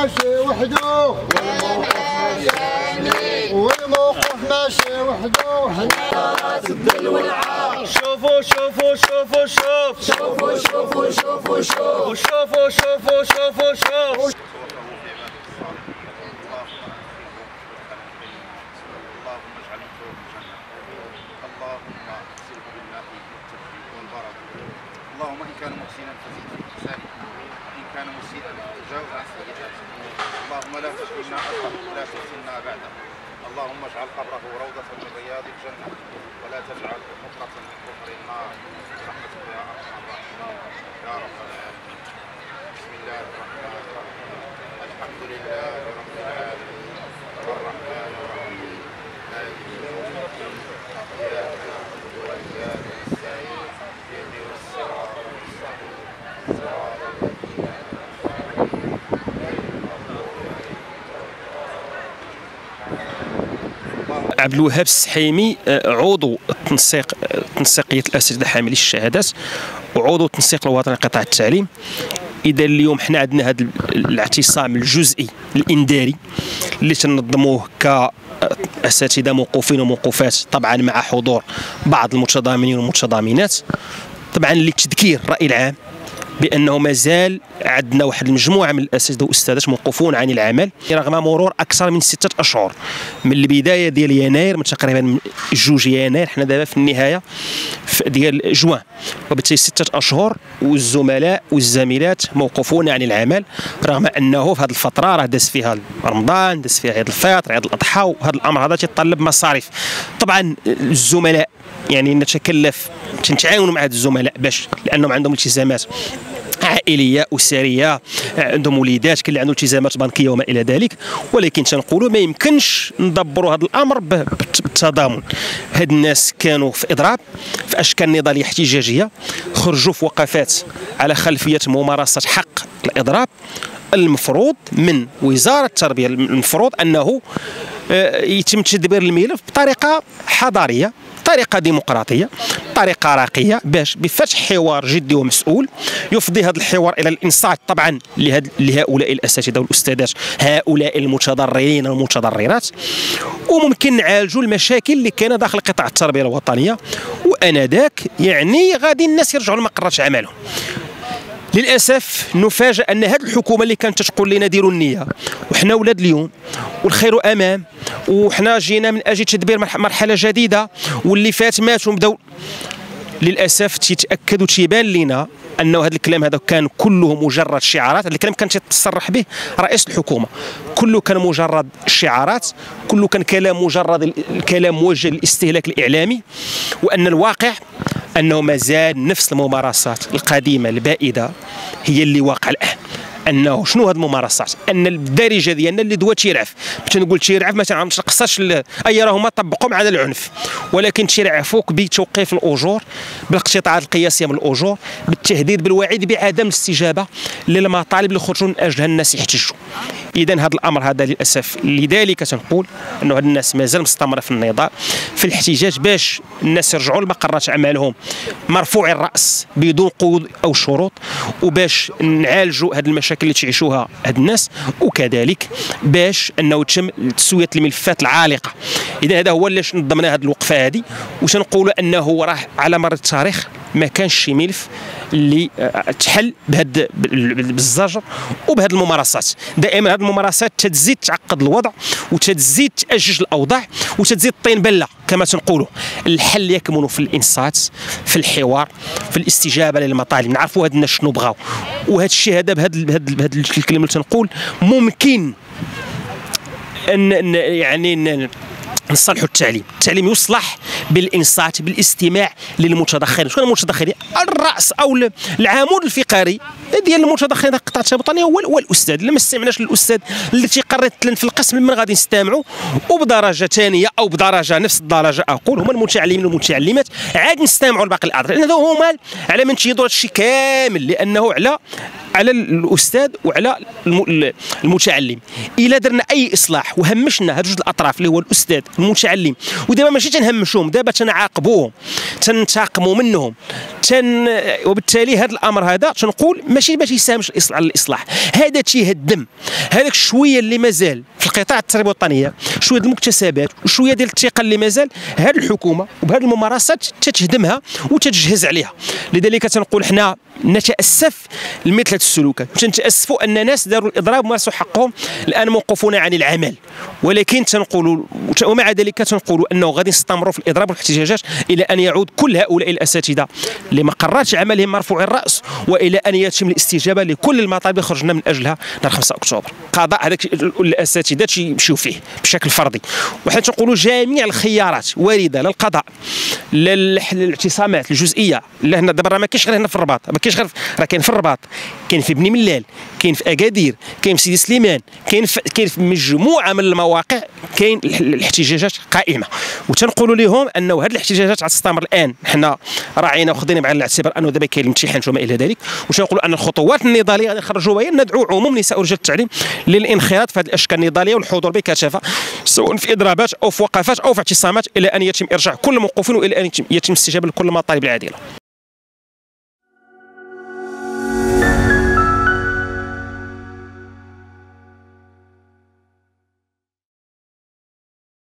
ماشي وحده والموقف ماشي وحده حنا راس الدل والعار. شوفوا شوفوا شوفوا شوف شوفوا شوفوا شوفوا شوف شوفوا شوفوا شوفوا شوف. اللهم اجعل نفوه الجنة، اللهم اغسله بالماء والثلج والبرد، اللهم ان كان محسنا فزد في احسانه وان كان مسيئا تجاوز عن سيئاته، اللهم لا تحرمنا اجره ولا تفتنا بعده، اللهم اجعل قبره روضة من رياض الجنة ولا تجعله حفرة من حفر النار برحمتك يا ارحم الراحمين يا رب العالمين. بسم الله الرحمن الرحيم، الحمد لله رب العالمين الرحمن الرحيم مالك يوم الدين، اياك نعبد واياك نستعين، اهدنا الصراط المستقيم صراط الذين انعمت عليهم غير المغضوب عليهم. عبد الوهاب السحيمي عضو تنسيقية الأساتذة حاملي الشهادات وعضو التنسيق الوطني لقطاع التعليم. إذا اليوم حنا عندنا هذا الاعتصام الجزئي الإنذاري اللي تنظموه كأساتذة موقوفين وموقوفات، طبعا مع حضور بعض المتضامنين والمتضامنات، طبعا لتذكير الرأي العام بأنه مازال عندنا واحد المجموعة من الأساتذة والأستاذات موقوفون عن العمل رغم مرور أكثر من 6 أشهر من البداية ديال يناير، من تقريبا 2 يناير، حنا دابا في النهاية ديال جوان، وبالتالي 6 أشهر والزملاء والزميلات موقوفون عن العمل، رغم أنه في هذه الفترة راه داز فيها رمضان، داز فيها عيد الفطر، عيد الأضحى، وهذا الأمر هذا تيطلب مصاريف. طبعا الزملاء يعني نتكلف تنتعاونوا مع هاد الزملاء باش لأنهم عندهم التزامات عائليه اسريه، عندهم وليدات، كاين اللي عنده التزامات بنكيه وما الى ذلك، ولكن تنقولوا ما يمكنش ندبروا هذا الامر بالتضامن. هاد الناس كانوا في اضراب في اشكال نضاليه احتجاجيه، خرجوا في وقفات على خلفيه ممارسه حق الاضراب. المفروض من وزاره التربيه المفروض انه يتم تدبير الملف بطريقه حضاريه، طريقة ديمقراطية، طريقة راقية، باش بفتح حوار جدي ومسؤول يفضي هذا الحوار إلى الإنصات طبعا لهؤلاء الأساتذة والأستاذات، هؤلاء المتضررين والمتضررات، وممكن نعالجوا المشاكل اللي كاينة داخل قطاع التربية الوطنية، وأنذاك يعني غادي الناس يرجعوا لمقرات عملهم. للاسف نفاجئ ان هذه الحكومه اللي كانت تقول لنا ديروا النيه وحنا ولاد اليوم والخير امام وحنا جينا من اجل تدبير مرحله جديده واللي فات مات وبداو، للاسف تيتاكد وتيبان لنا انه هذا الكلام هذا كان كله مجرد شعارات. هذا الكلام كانت تصرح به رئيس الحكومه، كله كان مجرد شعارات، كله كان كلام مجرد الكلام موجه للاستهلاك الاعلامي، وان الواقع انه مازال نفس الممارسات القديمه البائده هي اللي واقع الان. انه شنو هذه الممارسات؟ ان الدارجه ديالنا اللي دوا تيرعف، باش نقول تيرعف ما تنقصش اي راهما طبقوا معنا العنف، ولكن تيرعفوك بتوقيف الاجور، بالاقتطاعات القياسيه من الاجور، بالتهديد بالوعيد بعدم الاستجابه للمطالب اللي خرجوا من اجلها الناس يحتجوا. اذا هذا الامر هذا للاسف، لذلك تنقول انه هاد الناس مازال مستمره في النضال في الاحتجاج باش الناس يرجعوا لمقرات اعمالهم مرفوع الراس بدون قيود او شروط، وباش نعالجوا هاد المشاكل اللي تعيشوها هاد الناس، وكذلك باش انه تتم تسويه الملفات العالقه. اذا هذا هو اللي نظمنا هذه الوقفه هذه، وتنقولوا انه راه على مر التاريخ ما كانش شي ملف اللي تحل بهذا بالزجر وبهذه الممارسات. دائما هذه الممارسات تتزيد تعقد الوضع وتتزيد تاجج الاوضاع وتتزيد طين بله كما تنقولوا. الحل يكمن في الانصات، في الحوار، في الاستجابه للمطالب، نعرفوا هاد الناس شنو بغاو، وهذا الشيء هذا بهذا الكلمه اللي تنقول ممكن ان يعني نصلحوا التعليم. التعليم يصلح بالانصات، بالاستماع للمتدخلين. شكون المتدخلين؟ الراس او العمود الفقري ديال المتدخلين قطاع التربيه الوطنيه هو الاستاذ. الا ما استمعناش للاستاذ اللي تيقرر يتلن في القسم، من غادي نستمعوا؟ وبدرجه ثانيه او بدرجه نفس الدرجه اقول هما المتعلمين والمتعلمات، عاد نستمعوا لباقي الاعضاء، لان هما على من تيدور هذا الشيء كامل، لانه على الاستاذ وعلى المتعلم. الا درنا اي اصلاح وهمشنا هاد جوج الاطراف اللي هو الاستاذ والمتعلم، ودابا ماشي تنهمشوهم، دابا تنعاقبوهم، تنتقموا منهم، وبالتالي هذا الامر هذا تنقول ماشي باش يساهمش على الاصلاح، هذا تيهدم هذاك الشويه اللي مازال في القطاع التربيه الوطنيه، شويه ديال المكتسبات وشويه ديال الثقه اللي مازال هذه الحكومه وبهذه الممارسات تتهدمها وتتجهز عليها. لذلك تنقول حنا نتاسف لمثل هذه السلوكات، تنتاسفوا ان ناس داروا الاضراب ومارسوا حقهم الان موقوفون عن العمل، ولكن تنقولوا ومع ذلك تنقولوا انه غادي نستمروا في الاضراب والاحتجاجات الى ان يعود كل هؤلاء الاساتذه لمقرات عملهم مرفوع الراس، والى ان يتم الاستجابه لكل المطالب اللي خرجنا من اجلها نهار 5 اكتوبر. قضاء هذاك الاساتذه يمشيو فيه بشكل فردي، وحنا تنقولوا جميع الخيارات وارده للقضاء للاعتصامات الجزئيه. هنا دابا ما كاينش غير هنا في الرباط، ما كاينش غير راه كاين في الرباط، كاين في بني ملال، كاين في اكادير، كاين في سيدي سليمان، كاين في مجموعه من المواقع كاين الاحتجاجات قائمه، وتنقولوا لهم انه هذه الاحتجاجات غتستمر. الان حنا راعينا وخذينا بعين الاعتبار انه دابا كاين الامتحان وما الى ذلك، وتنقولوا ان الخطوات النضاليه غادي نخرجوا بها، ندعو عموم نساء ورجال التعليم للانخراط في هذه الاشكال النضاليه والحضور بكثافه سواء في اضرابات او في وقفات او في اعتصامات الى ان يتم ارجاع كل الموقوفين والى ان يتم الاستجابه لكل المطالب العادله.